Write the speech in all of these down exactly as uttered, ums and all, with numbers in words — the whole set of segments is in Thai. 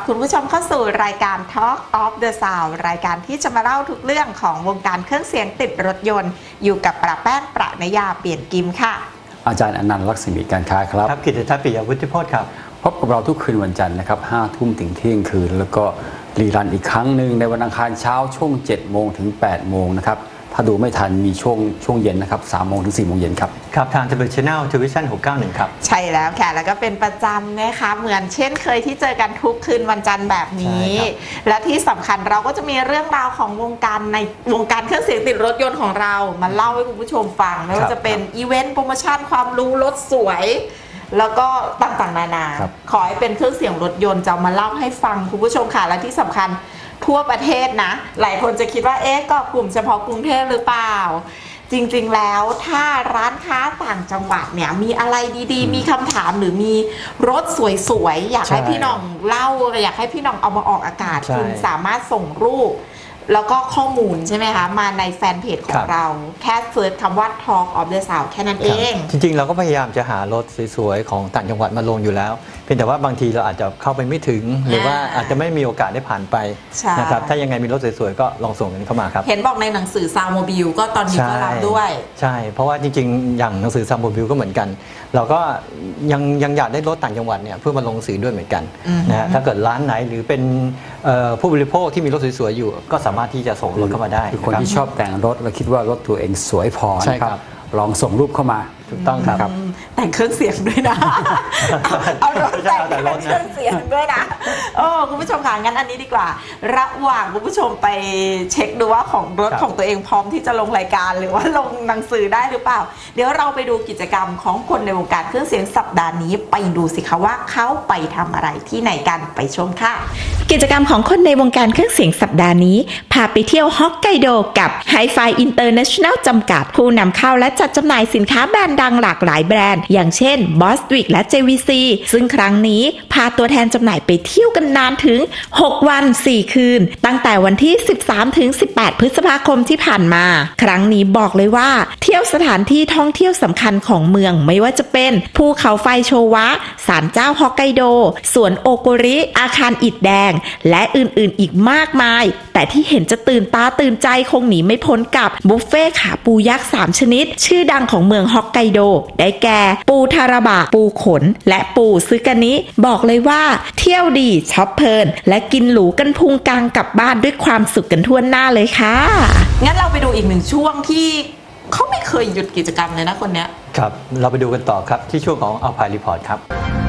คุณผู้ชมเข้าสู่รายการ Talk of the Sound รายการที่จะมาเล่าทุกเรื่องของวงการเครื่องเสียงติดรถยนต์อยู่กับประแป้งประนยาเปลี่ยนกิมค่ะอาจารย์อนันต์ลักษมีการค้าครับครับกิตติทัศน์ปิยวุฒิโพธิ์ครับพบกับเราทุกคืนวันจันทร์นะครับห้าทุ่มถึงเที่ยงคืนแล้วก็รีรันอีกครั้งหนึ่งในวันอังคารเช้าช่วงเจ็ดโมงถึงแปดโมงนะครับถ้าดูไม่ทันมีช่วงช่วงเย็นนะครับสามโมงถึงสี่โมงเย็นครับครับทางทีวีช Channel ทีวีชั่นหกเก้าหนึ่งครับใช่แล้วค่ะแล้วก็เป็นประจำนะคะเหมือนเช่นเคยที่เจอกันทุกคืนวันจันทร์แบบนี้และที่สำคัญเราก็จะมีเรื่องราวของวงการในวงการเครื่องเสียงติดรถยนต์ของเรามาเล่าให้คุณผู้ชมฟังไม่ว่าจะเป็นอีเวนต์โปรโมชั่นความรู้รถสวยแล้วก็ต่างๆนานาขอให้เป็นเครื่องเสียงรถยนต์จะมาเล่าให้ฟังคุณผู้ชมค่ะและที่สำคัญทั่วประเทศนะหลายคนจะคิดว่าเอ๊ะก็กลุ่มเฉพาะกรุงเทพหรือเปล่าจริงๆแล้วถ้าร้านค้าต่างจังหวัดเนี่ยมีอะไรดีๆมีคำถามหรือมีรถสวยๆอยากให้พี่น้องเล่าอยากให้พี่น้องเอามาออกอากาศคุณสามารถส่งรูปแล้วก็ข้อมูลใช่ไหมคะมาในแฟนเพจของเราแค่เซิร์ชคำว่า Talk of the Sound แค่นั้นเองจริงๆเราก็พยายามจะหารถสวยๆของต่างจังหวัดมาลงอยู่แล้วเพียงแต่ว่าบางทีเราอาจจะเข้าไปไม่ถึงหรือว่าอาจจะไม่มีโอกาสได้ผ่านไปนะครับถ้ายังไงมีรถสวยๆก็ลองส่งกันเข้ามาครับเห็นบอกในหนังสือซาวโมบิลก็ตอนนี้ก็รับด้วยใช่เพราะว่าจริงๆอย่างหนังสือซาวโมบิลก็เหมือนกันเราก็ยังยังอยากได้รถต่างจังหวัดเนี่ยเพื่อมาลงหนังสือด้วยเหมือนกันนะฮะถ้าเกิดร้านไหนหรือเป็นผู้บริโภคที่มีรถสวยๆอยู่ก็สามารถที่จะส่งรถเข้ามาได้คือคนที่ชอบแต่งรถแล้วคิดว่ารถตัวเองสวยพอนะครับลองส่งรูปเข้ามาถูกต้องครับแต่งเครื่องเสียงด้วยนะเอารถแต่งเครื่องเสียงด้วยนะโอ้คุณผู้ชมค่ะงั้นอันนี้ดีกว่าระหว่างคุณผู้ชมไปเช็คดูว่าของรถของตัวเองพร้อมที่จะลงรายการหรือว่าลงหนังสือได้หรือเปล่าเดี๋ยวเราไปดูกิจกรรมของคนในวงการเครื่องเสียงสัปดาห์นี้ไปดูสิคะว่าเขาไปทำอะไรที่ไหนกันไปชมค่ะกิจกรรมของคนในวงการเครื่องเสียงสัปดาห์นี้พาไปเที่ยวฮอกไกโดกับ Hi-Fi International จำกัดผู้นำเข้าและจัดจำหน่ายสินค้าแบรนด์ดังหลากหลายแบรนด์อย่างเช่น Bostwick และ เจ วี ซี ซึ่งครั้งนี้พาตัวแทนจำหน่ายไปเที่ยวกันนานถึงหกวันสี่คืนตั้งแต่วันที่สิบสามถึงสิบแปดพฤษภาคมที่ผ่านมาครั้งนี้บอกเลยว่าเที่ยวสถานที่ท่องเที่ยวสำคัญของเมืองไม่ว่าจะเป็นภูเขาไฟโชวะศาลเจ้าฮอกไกโดสวนโอโกริอาคารอิฐแดงและอื่นๆอีกมากมายแต่ที่เห็นจะตื่นตาตื่นใจคงหนีไม่พ้นกับบุฟเฟ่ขาปูยักษ์สามชนิดชื่อดังของเมืองฮอกไกโดได้แก่ปูทาราบะปูขนและปูซึกานิบอกเลยว่าเที่ยวดีช็อปเพลินและกินหรูกันพุงกลางกลับบ้านด้วยความสุขกันทั่วหน้าเลยค่ะงั้นเราไปดูอีกหนึ่งช่วงที่เขาไม่เคยหยุดกิจกรรมเลยนะคนเนี้ยครับเราไปดูกันต่อครับที่ช่วงของ Alpine Report ครับ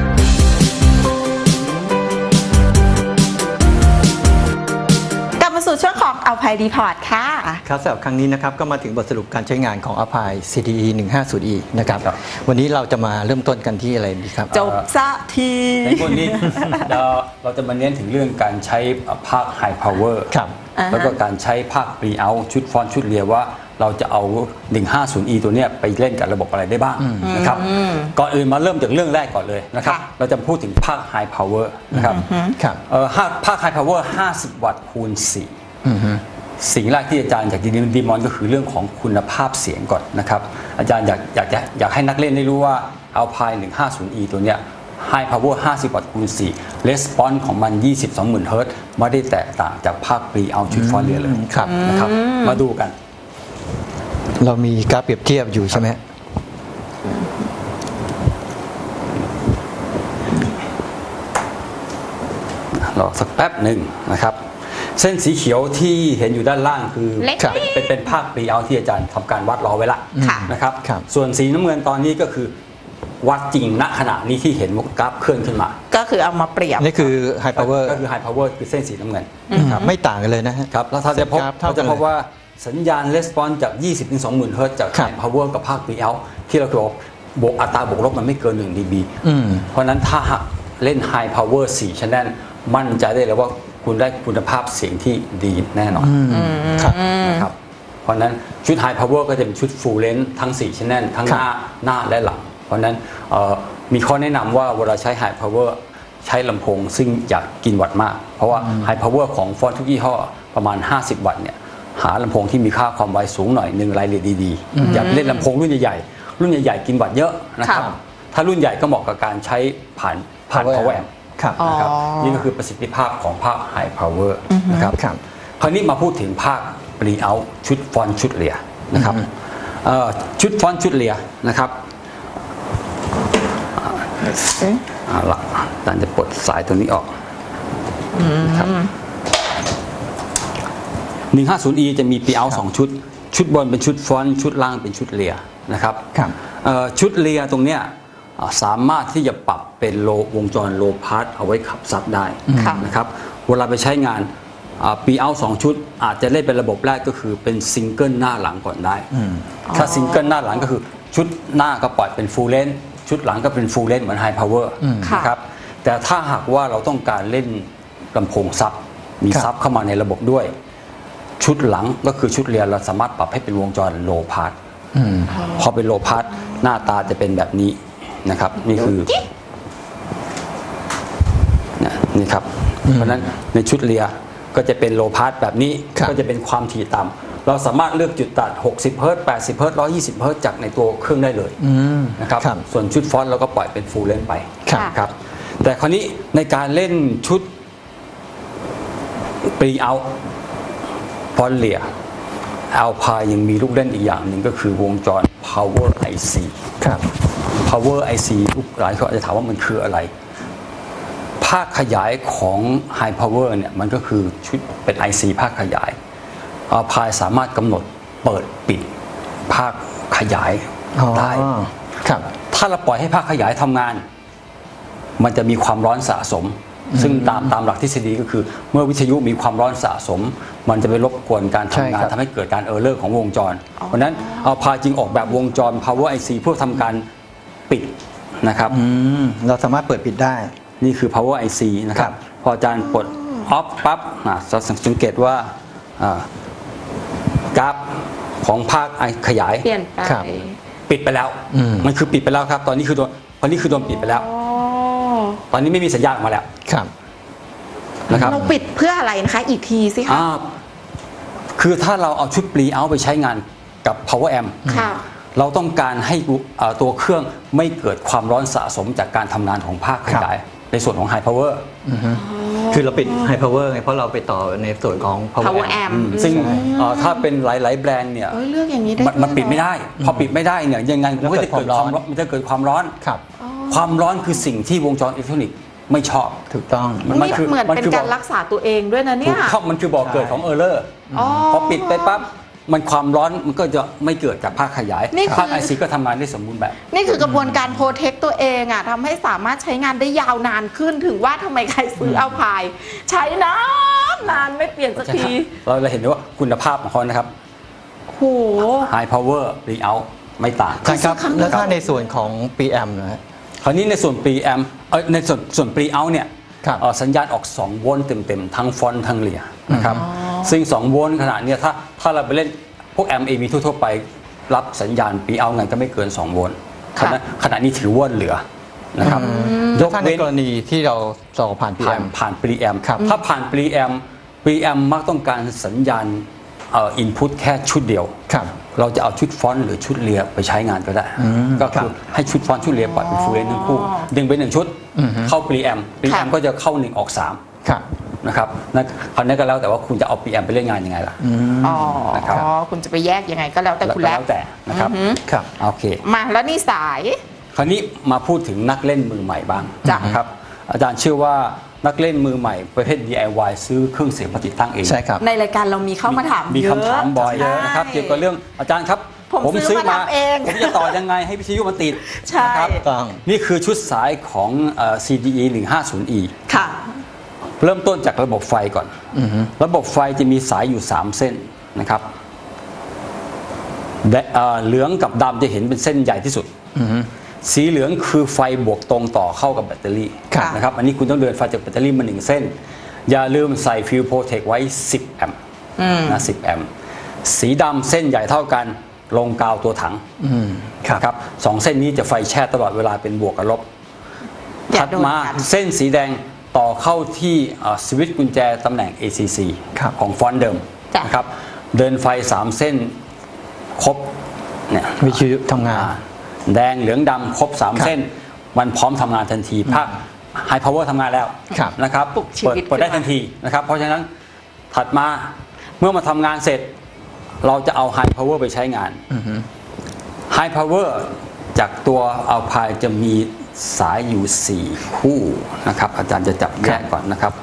สู่ช่วงของ Alpine Report ค่ะครับสำหรับครั้งนี้นะครับก็มาถึงบทสรุปการใช้งานของ Alpine ซี ดี อี หนึ่งห้าศูนย์ อี นะครับวันนี้เราจะมาเริ่มต้นกันที่อะไรดีครับจบซะทีในวันนี้เราเราจะมาเน้นถึงเรื่องการใช้ภาค High Power แล้วก็การใช้ภาค Pre-out ชุดฟอนต์ชุดเรียว่าเราจะเอา หนึ่งห้าศูนย์ อี ตัวนี้ไปเล่นกับระบบอะไรได้บ้างนะครับก่อนอื่นมาเริ่มจากเรื่องแรกก่อนเลยนะครับเราจะพูดถึงภาค High Power นะครับภาค High Power ห้าสิบวัตต์คูณสี่สิ่งแรกที่อาจารย์อยากจะดีมอนก็คือเรื่องของคุณภาพเสียงก่อนนะครับอาจารย์อยากอยากอยากให้นักเล่นได้รู้ว่า Alpine หนึ่งห้าศูนย์ อี ตัวเนี้ย High Power ห้าสิบวัตต์คูณสี่ Response ของมัน ยี่สิบสองหมื่น เฮิร์ตซ์ไม่ได้แตกต่างจากภาค Pre-out ชุดฟอนต์เรียเลยนะครับมาดูกันเรามีกราฟเปรียบเทียบอยู่ใช่ไหมรอสักแป๊บหนึ่งนะครับเส้นสีเขียวที่เห็นอยู่ด้านล่างคือเป็นเป็นภาค Pre-out ที่อาจารย์ทำการวัดรอไว้ละนะครับส่วนสีน้ำเงินตอนนี้ก็คือวัดจริงณขณะนี้ที่เห็นกราฟเคลื่อนขึ้นมาก็คือเอามาเปรียบนี่คือ High Power ก็คือ High Power คือเส้นสีน้ำเงินไม่ต่างกันเลยนะฮะครับแล้วถ้าจะพบเราจะพบว่าสัญญาณ Response จาก ยี่สิบถึงสองหมื่น เฮิร์ตซ์จาก High Power กับภาค Pre-out ที่เราบอกบวกอัตราบวกลบมันไม่เกินหนึ่ง ดี บี เพราะนั้นถ้าเล่น High Power สี่ Channel มั่นใจได้เลยว่าคุณได้คุณภาพเสียงที่ดีแน่นอนนะครับเพราะนั้นชุด High Power ก็จะเป็นชุด Full Length ทั้งสี่ Channel ทั้งหน้าหน้าและหลังเพราะนั้นมีข้อแนะนำว่าเวลาใช้ High Power ใช้ลำโพงซึ่งอยากกินวัตต์มากเพราะว่า High Power ของฟอนต์ทุกยี่ห้อประมาณห้าสิบวัตต์เนี่ยหาลำโพงที่มีค่าความไวสูงหน่อยหนึ่งรายละเอียดดีๆอย่าเล่นลำโพงรุ่นใหญ่ๆรุ่นใหญ่ๆกินวัตต์เยอะนะครับถ้ารุ่นใหญ่ก็เหมาะกับการใช้ผ่านผ่าน power amp ครับนะครับนี่ก็คือประสิทธิภาพของภาค High Power นะครับคราวนี้มาพูดถึงภาค Pre-out ชุดฟอนต์ชุดเลียนะครับชุดฟอนต์ชุดเลียนะครับเอาละอาจารย์จะปลดสายตัวนี้ออกนะครับ หนึ่งห้าศูนย์ อี จะมี Pre-out สองชุดชุดบนเป็นชุดฟอนต์ชุดล่างเป็นชุดเลียนะครับชุดเลียตรงเนี้ยสามารถที่จะปรับเป็นโลวงจรโลพาสเอาไว้ขับซับได้นะครับเวลาไปใช้งานปีเอาสองชุดอาจจะเล่นเป็นระบบแรกก็คือเป็นซิงเกิลหน้าหลังก่อนได้ถ้าซิงเกิลหน้าหลังก็คือชุดหน้าก็ปล่อยเป็นฟูลเลนชุดหลังก็เป็นฟูลเลนเหมือนไฮพาวเวอร์นะครับแต่ถ้าหากว่าเราต้องการเล่นลำโพงซับมีซับเข้ามาในระบบด้วยชุดหลังก็คือชุดเรียนเราสามารถปรับให้เป็นวงจรโลพาสพอเป็นโลพาสหน้าตาจะเป็นแบบนี้นะครับนี่คือนี่ครับเพราะฉะนั้นในชุดเรียก็จะเป็นโลพาสแบบนี้ก็จะเป็นความถี่ต่ำเราสามารถเลือกจุดตัดหกสิบเฮิร์ตซ์แปดสิบเฮิร์ตซ์หนึ่งร้อยยี่สิบเฮิร์ตซ์จากในตัวเครื่องได้เลยนะครับส่วนชุดฟอนต์เราก็ปล่อยเป็นฟูลเลนไปครับแต่คราวนี้ในการเล่นชุดปรีเอาฟอนต์เลียอัลพายยังมีลูกเล่นอีกอย่างหนึ่งก็คือวงจร Power ไอ ซี ครับ Power ไอ ซี ทุกหลายคนอาจจะถามว่ามันคืออะไรภาคขยายของ High Power เนี่ยมันก็คือชุดเป็น ไอ ซี ภาคขยายอัลพายสามารถกำหนดเปิดปิดภาคขยายได้ครับถ้าเราปล่อยให้ภาคขยายทำงานมันจะมีความร้อนสะสมซึ่งตามตามหลักทฤษฎีก็คือเมื่อวิทยุมีความร้อนสะสมมันจะไปรบกวนการทำงานทำให้เกิดการเออร์เลอร์ของวงจรเพราะนั้นเอาพาจึงออกแบบวงจร Power ไอ ซี เพื่อทำการปิดนะครับเราสามารถเปิดปิดได้นี่คือ Power ไอ ซี นะครับพออาจารย์ปลดออฟปั๊บสังเกตว่ากราฟของภาคขยายเปลี่ยนไปปิดไปแล้วมันคือปิดไปแล้วครับตอนนี้คือตัวตอนนี้คือโดนปิดไปแล้วตอนนี้ไม่มีสัญญาณออกมาแล้วครับนะครับเราปิดเพื่ออะไรนะคะอีกทีสิคะคือถ้าเราเอาชุดปรีเอาไปใช้งานกับ Power Amp เราต้องการให้ตัวเครื่องไม่เกิดความร้อนสะสมจากการทำงานของภาคขยายในส่วนของ High Power คือเราปิด High Power ไงเพราะเราไปต่อในส่วนของ Power Amp ซึ่งถ้าเป็นหลายๆแบรนด์เนี่ยเลือกอย่างนี้ได้มันปิดไม่ได้พอปิดไม่ได้เนี่ยยังไงมันก็จะเกิดความมันจะเกิดความร้อนความร้อนคือสิ่งที่วงจรอิเล็กทรอนิกส์ไม่ชอบถูกต้องมันคือเหมือนเป็นการรักษาตัวเองด้วยนะเนี่ยถูกมันคือบ่อเกิดของเออร์เลอร์พอปิดไปปั๊บมันความร้อนมันก็จะไม่เกิดจากภาคขยายภาคไอซีก็ทำงานได้สมบูรณ์แบบนี่คือกระบวนการโปรเทคตัวเองอ่ะทำให้สามารถใช้งานได้ยาวนานขึ้นถึงว่าทำไมใครซื้อเอาพายใช้นานนานไม่เปลี่ยนสักทีเราเลยเห็นว่าคุณภาพของเขานะครับโห High Power Pre-out ไม่ต่างครับแล้วถ้าในส่วนของ ปี เอ็ม นะฮะคราวนี้ในส่วน ปี เอ็ม เอ่อในส่วนส่วน Pre-out เนี่ยสัญญาณออกสองโวลต์เต็มๆทั้งฟอนต์ทั้งเลียนะครับซึ่งสองโวลต์ขนาดนี้ถ้าถ้าเราไปเล่นพวก แอมป์ เอ วี ทั่วๆไปรับสัญญาณ Pre-out ไงก็ไม่เกินสองโวลต์ขณะขณะนี้ถือว่าเหลือนะครับยกเว้นในกรณีที่เราต่อผ่าน ปี เอ็มผ่าน Pre-amp ถ้าผ่าน Pre-amp Pre-amp มักต้องการสัญญาณเอ่อ input แค่ชุดเดียวเราจะเอาชุดฟอนต์หรือชุดเลียไปใช้งานก็ได้ก็คือให้ชุดฟอนต์ชุดเลียปล่อยเป็นฟูลเลนทั้งคู่ดึงไปหนึ่งชุดเข้า Pre-amp Pre-amp ก็จะเข้าหนึ่งออกสามนะครับนั่นคราวนี้ก็แล้วแต่ว่าคุณจะเอา ปี เอ็ม ไปเล่นงานยังไงล่ะอ๋อนะครับคุณจะไปแยกยังไงก็แล้วแต่คุณแล้วแต่นะครับครับโอเคมาแล้วนี่สายคราวนี้มาพูดถึงนักเล่นมือใหม่บ้างนะครับอาจารย์เชื่อว่านักเล่นมือใหม่ประเภท ดี ไอ วาย ซื้อเครื่องเสียงมาติดตั้งเองใช่ครับในรายการเรามีเข้ามาถามมีคำถามบ่อยนะครับเกี่ยวกับเรื่องอาจารย์ครับผมซื้อมาเองผมจะต่อยังไงให้วิทยุมันติดใช่ครับนี่คือชุดสายของ ซี ดี อี หนึ่งห้าศูนย์ อีค่ะเริ่มต้นจากระบบไฟก่อนระบบไฟจะมีสายอยู่สามเส้นนะครับเหลืองกับดำจะเห็นเป็นเส้นใหญ่ที่สุดสีเหลืองคือไฟบวกตรงต่อเข้ากับแบตเตอรี่นะครับอันนี้คุณต้องเดินไฟจากแบตเตอรี่มาหนึ่งเส้นอย่าลืมใส่ฟิวโปรเทคไว้สิบแอมป์นะสิบแอมป์สีดำเส้นใหญ่เท่ากันลงกาวตัวถังครับสองเส้นนี้จะไฟแช่ตลอดเวลาเป็นบวกกับลบถัดมาเส้นสีแดงต่อเข้าที่สวิตช์กุญแจตำแหน่ง เอ ซี ซี ของฟอนต์เดิมนะครับเดินไฟสามเส้นครบเนี่ยวิทยุทำงานแดงเหลืองดำครบสามเส้นมันพร้อมทำงานทันทีภาค High Power ทำงานแล้วนะครับปลุกชีเปิดวิตเปิดได้ทันทีนะครับเพราะฉะนั้นถัดมาเมื่อมาทำงานเสร็จเราจะเอา High Power ไปใช้งาน High Power จากตัวเอาพายจะมีสายอยู่สี่คู่นะครับอาจารย์จะจับแยกก่อนนะครับ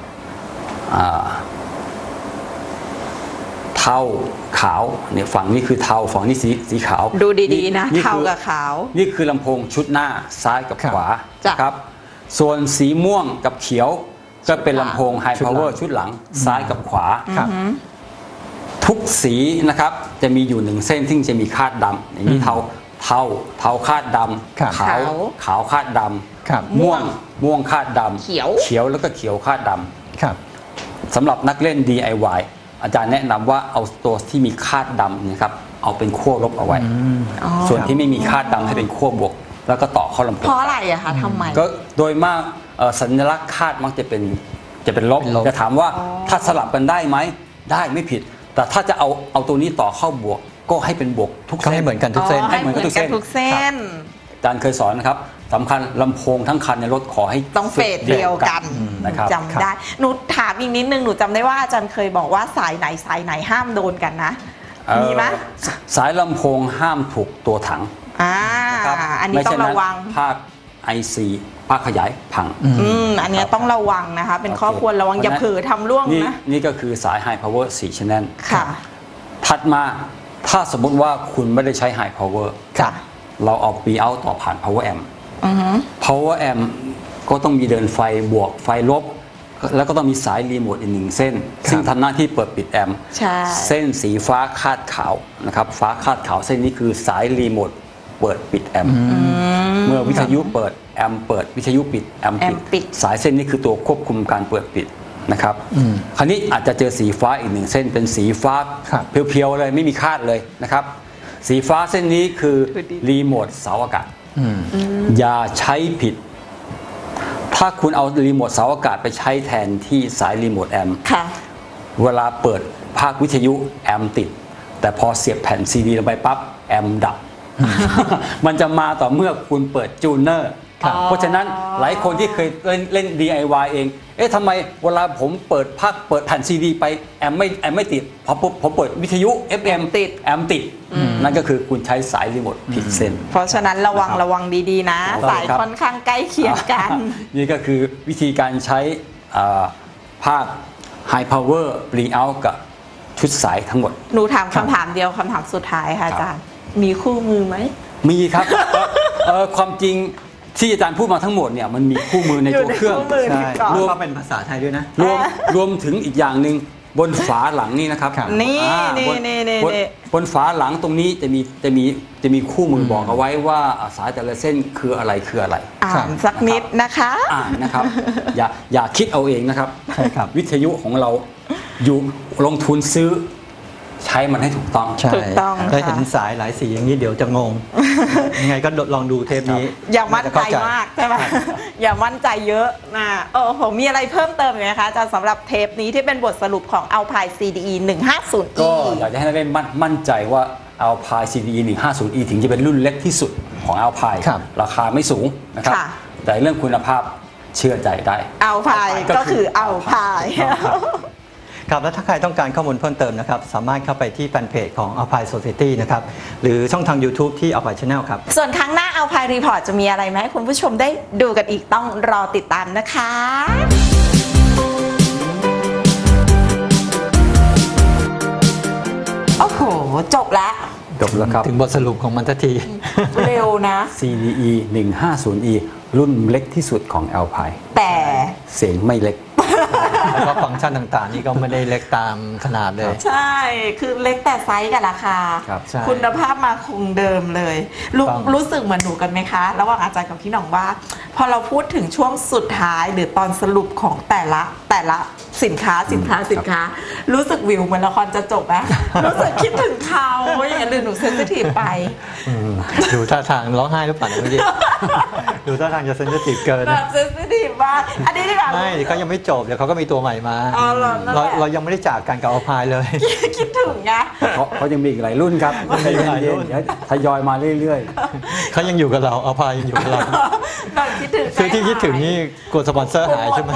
เทาขาวเนี่ยฝั่งนี้คือเทาฝั่งนี้สีสีขาวดูดีๆนะเทากับขาวนี่คือลำโพงชุดหน้าซ้ายกับขวาครับส่วนสีม่วงกับเขียวก็เป็นลำโพง High Power ชุดหลังซ้ายกับขวาทุกสีนะครับจะมีอยู่หนึ่งเส้นที่จะมีคาดดำอย่างนี้เทาเทาเทาคาดดำขาวขาวคาดดำม่วงม่วงคาดดำเขียวเขียวแล้วก็เขียวคาดดำสำหรับนักเล่น ดี ไอ วาย อาจารย์แนะนำว่าเอาตัวที่มีคาดดำนะครับเอาเป็นขั้วลบเอาไว้ส่วนที่ไม่มีคาดดำให้เป็นขั้วบวกแล้วก็ต่อเข้าลำโพงเพราะอะไรอะคะทำไมก็โดยมากสัญลักษณ์คาดมักจะเป็นจะเป็นลบจะถามว่าถ้าสลับกันได้ไหมได้ไม่ผิดแต่ถ้าจะเอาเอาตัวนี้ต่อเข้าบวกก็ให้เป็นบวกทุกเส้นให้เหมือนกันทุกเส้นให้เหมือนกันทุกเส้นอาจารย์เคยสอนนะครับสำคัญลำโพงทั้งคันในรถขอให้ต้องเฟสเดียวกันจำได้หนูถามอีกนิดนึงหนูจำได้ว่าอาจารย์เคยบอกว่าสายไหนสายไหนห้ามโดนกันนะมีไหมสายลำโพงห้ามถูกตัวถังอ่าอันนี้ต้องระวังภาค ไอ ซี ภาคขยายพังอืมอันนี้ต้องระวังนะคะเป็นข้อควรระวังอย่าเผลอทำล่วงนะนี่ก็คือสาย High Power สี่ Channel ค่ะถัดมาถ้าสมมุติว่าคุณไม่ได้ใช้ High Power ค่ะเราเอา P out ต่อผ่าน Power Amp Power Amp ก็ต้องมีเดินไฟบวกไฟลบแล้วก็ต้องมีสายรีโมทอีกหนึ่งเส้นซึ่งทำหน้าที่เปิดปิดแอมป์เส้นสีฟ้าคาดขาวนะครับฟ้าคาดขาวเส้นนี้คือสายรีโมทเปิดปิดแอมป์เมื่อวิทยุเปิดแอมป์เปิดวิทยุปิดแอมป์ปิดสายเส้นนี้คือตัวควบคุมการเปิดปิดนะครับคราวนี้อาจจะเจอสีฟ้าอีกหนึ่งเส้นเป็นสีฟ้าเพียวๆเลยไม่มีคาดเลยนะครับสีฟ้าเส้นนี้คือรีโมทเสาอากาศอย่าใช้ผิดถ้าคุณเอารีโมทเสาอากาศไปใช้แทนที่สายรีโมทแอมป์เวลาเปิดภาควิทยุแอมป์ติดแต่พอเสียบแผ่นซีดีลงไปปั๊บแอมป์ดับ มันจะมาต่อเมื่อคุณเปิดจูเนอร์เพราะฉะนั้นหลายคนที่เคยเล่นเล่น ดี ไอ วาย เองเอ๊ะทำไมเวลาผมเปิดภาคเปิดแผ่นซีดีไปแอมไม่แอมไม่ติดพอผมเปิดวิทยุ เอฟ เอ็ม ติดแอมติดนั่นก็คือคุณใช้สายรีโมทผิดเส้นเพราะฉะนั้นระวังระวังดีๆนะสายค่อนข้างใกล้เคียงกันนี่ก็คือวิธีการใช้ภาค High Power Bring Out กับชุดสายทั้งหมดหนูถามคำถามเดียวคำถามสุดท้ายค่ะอาจารย์มีคู่มือไหมมีครับความจริงที่อาจารย์พูดมาทั้งหมดเนี่ยมันมีคู่มือในตัวเครื่องรวมเป็นภาษาไทยด้วยนะรวมรวมถึงอีกอย่างหนึ่งบนฝาหลังนี่นะครับนี่นี่นี่นี่บนฝาหลังตรงนี้จะมีจะมีจะมีคู่มือบอกเอาไว้ว่าสายแต่ละเส้นคืออะไรคืออะไรอ่านสักนิดนะคะอ่านนะครับอย่าอย่าคิดเอาเองนะครับวิทยุของเราอยู่ลงทุนซื้อใช้มันให้ถูกต้องใช่ถ้าเห็นสายหลายสีอย่างนี้เดี๋ยวจะงงยังไงก็ลองดูเทปนี้อย่ามั่นใจมากใช่ไหมอย่ามั่นใจเยอะนะเออผมมีอะไรเพิ่มเติมไหมคะอาจารย์สำหรับเทปนี้ที่เป็นบทสรุปของ Alpine ซี ดี อี หนึ่งห้าศูนย์ อีก็อยากจะให้นักเล่นมั่นใจว่า Alpine ซี ดี อี หนึ่งห้าศูนย์ อี ถึงจะเป็นรุ่นเล็กที่สุดของ Alpine ราคาไม่สูงนะครับแต่เรื่องคุณภาพเชื่อใจได้ Alpine ก็คือ Alpine ครับและถ้าใครต้องการข้อมูลเพิ่มเติมนะครับสามารถเข้าไปที่แฟนเพจของ Alpine Society นะครับหรือช่องทาง YouTube ที่ Alpine Channel ครับส่วนครั้งหน้า Alpine Report จะมีอะไรไหมให้คุณผู้ชมได้ดูกันอีกต้องรอติดตามนะคะโอ้โหจบแล้วจบแล้วครับถึงบทสรุปของมันทันทีเร็วนะซี ดี อี หนึ่งห้าศูนย์ อี รุ่นเล็กที่สุดของ Alpine แต่เสียงไม่เล็กแล้วก็ฟังก์ชันต่างๆนี่ก็ไม่ได้เล็กตามขนาดเลยใช่คือเล็กแต่ไซส์กับราคาคุณภาพมาคงเดิมเลยรรู้สึกเหมือนหนูกันไหมคะระหว่างอาจารย์กับพี่หน่องว่าพอเราพูดถึงช่วงสุดท้ายหรือตอนสรุปของแต่ละแต่ละสินค้าสินค้าสินค้ารู้สึกวิวเหมือนละครจะจบไหมรู้สึกคิดถึงเขาอย่างนั้นหรือหนูเซนซิทีฟไปดูท่าทางร้องไห้หรือเปล่าเมื่อกี้ดูท่าทางจะเซนซิทีฟเกินแบบเซนซิทีฟมากอันนี้ดีกว่าไม่เขายังไม่จบเดี๋ยวเขาก็มีตัวใหม่มาเราเรายังไม่ได้จากกันกับAlpineเลยคิดถึงไงเพราะเขายังมีอีกหลายรุ่นครับมีอีกหลายรุ่นเดี๋ยวทยอยมาเรื่อยเขายังอยู่กับเราเอาพายังอยู่กับเรานอนคิดถึงคือที่คิดถึงนี่กลัวสปอนเซอร์หายใช่ไหม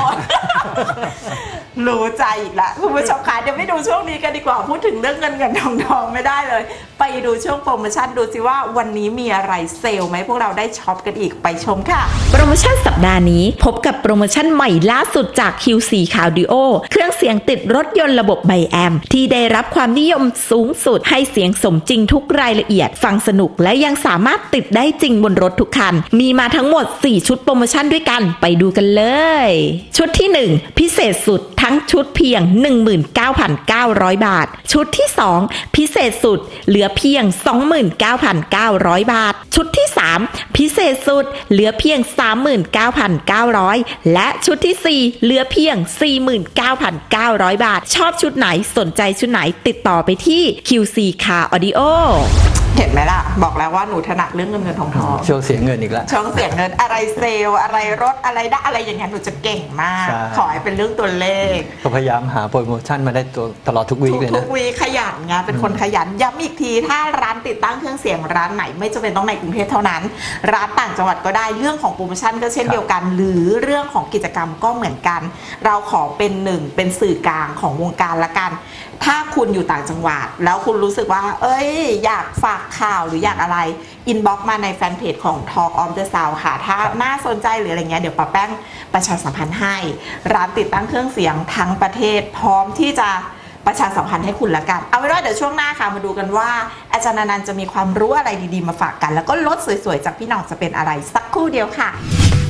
รู้ใจอีกละคุณผู้ชมคะเดี๋ยวไม่ดูช่วงนี้กันดีกว่าพูดถึงเรื่องเงินเงินทองทองไม่ได้เลย ไปดูช่วงโปรโมชั่นดูสิว่าวันนี้มีอะไรเซลล์ไหมพวกเราได้ช็อปกันอีกไปชมค่ะโปรโมชั่นสัปดาห์นี้พบกับโปรโมชั่นใหม่ล่าสุดจาก คิว ซี Audio เครื่องเสียงติดรถยนต์ระบบไบแอมที่ได้รับความนิยมสูงสุดให้เสียงสมจริงทุกรายละเอียดฟังสนุกและยังสามารถติดได้จริงบนรถทุกคันมีมาทั้งหมดสี่ชุดโปรโมชั่นด้วยกันไปดูกันเลยชุดที่หนึ่งพิเศษสุดทั้งชุดเพียง หนึ่งหมื่นเก้าพันเก้าร้อย บาทชุดที่สองพิเศษสุดเหลือเพียง สองหมื่นเก้าพันเก้าร้อย บาทชุดที่สามพิเศษสุดเหลือเพียง สามหมื่นเก้าพันเก้าร้อย และชุดที่สี่เหลือเพียง สี่หมื่นเก้าพันเก้าร้อย บาทชอบชุดไหนสนใจชุดไหนติดต่อไปที่ คิว ซี Car Audio เห็นไหมล่ะบอกแล้วว่าหนูถนัดเรื่องเงินเงินทองทองช่วงเสียเงินอีกแล้วช่องเสียงเงินอะไรเซลล์อะไรรถอะไรได้อะไรอย่างเงี้ยหนูจะเก่งมากใช่ขอให้เป็นเรื่องตัวเลขก็พยายามหาโปรโมชั่นมาได้ตัวตลอดทุกวีคเลยทุนะกวีขยันไงเป็นคนขยันย้ำอีกทีถ้าร้านติดตั้งเครื่องเสียงร้านไหนไม่จำเป็นต้องในกรุงเทพเท่านั้น ร้านต่างจังหวัดก็ได้เรื่องของโปรโมชั่นก็เช่นเดียวกัน หรือเรื่องของกิจกรรมก็เหมือนกัน เราขอเป็นหนึ่งเป็นสื่อกลางของวงการละกัน ถ้าคุณอยู่ต่างจังหวัดแล้วคุณรู้สึกว่า เอ้ยอยากฝากข่าวหรืออยากอะไรอินบ็อกซ์มาในแฟนเพจของ Talk of the Sound ค่ะถ้าน่าสนใจหรืออะไรเงี้ยเดี๋ยวป้าแป้งประชาสัมพันธ์ให้ร้านติดตั้งเครื่องเสียงทั้งประเทศพร้อมที่จะประชาสัมพันธ์ให้คุณละกันเอาไว้ว่าเดี๋ยวช่วงหน้าค่ะมาดูกันว่าอาจารย์อนันต์จะมีความรู้อะไรดีๆมาฝากกันแล้วก็ลดสวยๆจากพี่น้องจะเป็นอะไรสักครู่เดียวค่ะ